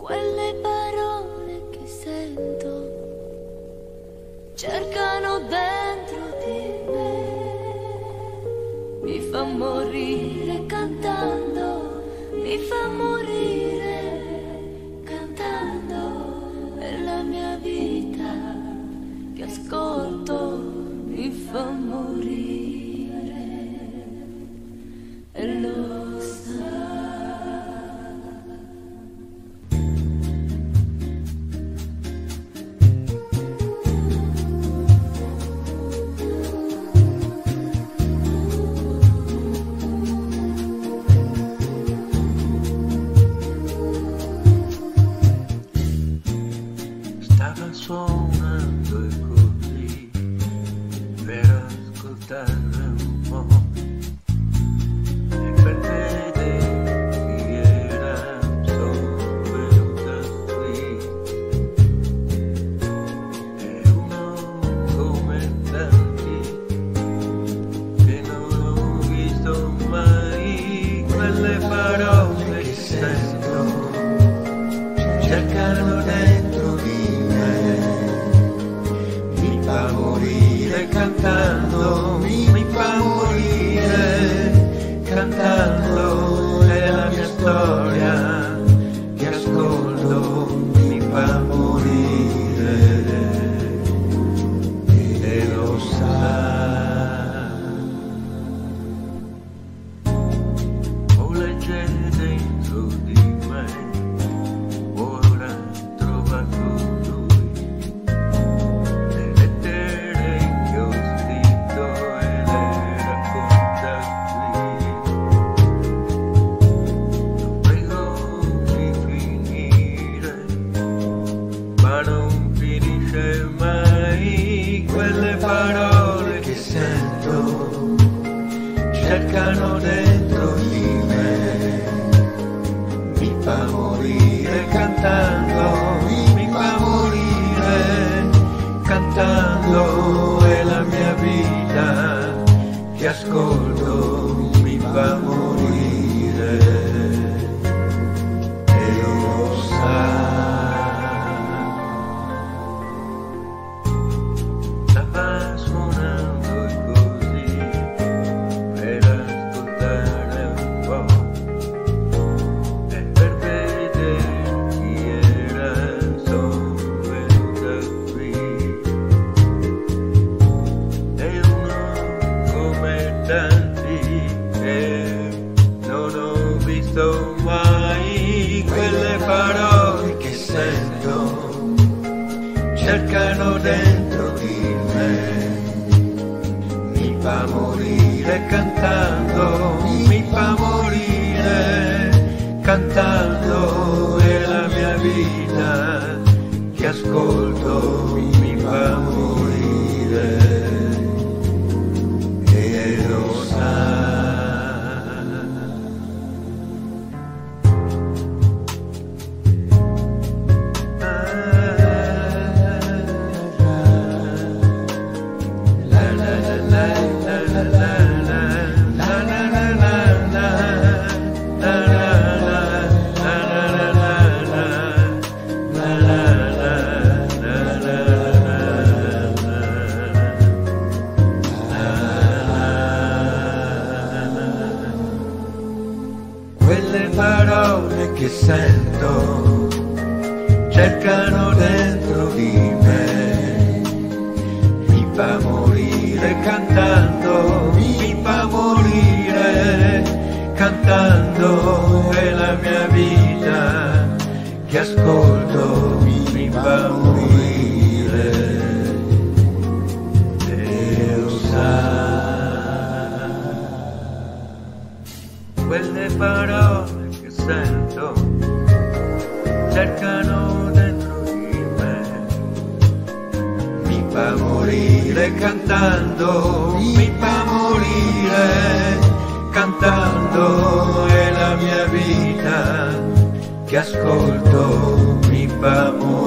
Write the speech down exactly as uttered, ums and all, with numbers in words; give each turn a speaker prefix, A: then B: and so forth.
A: Quelle parole che sento cercano dentro di me, mi fa morire cantando, mi fa morire cantando, è la mia vita che ascolto, mi fa morire e lo sa.
B: Suonando e così per ascoltare un po' e per vedere chi era, sono venuta qui e uno come tanti che non ho visto mai, quelle parole che sento cercano dentro di morire cantando, mi fa morire cantando, è la mia storia che ascolto, mi fa morire e lo sa. Ho legge dentro di me, ora trovato parole che sento cercano dentro di me, mi fa morire cantando, mi fa morire cantando, è la mia vita che ascolto, mi fa morire e lo sa. Mai quelle parole che sento cercano dentro di me, mi fa morire cantando, mi fa morire cantando, è la mia vita che ascolto, mi fa morire e lo sa. Quelle parole che sento cercano dentro di me, mi fa morire cantando, mi fa morire cantando, è la mia vita che ascolto, mi fa morire e lo sa. Quelle parole che sento cercano dentro di me, mi fa morire cantando, mi fa morire cantando, è la mia vita che ascolto, mi fa morire.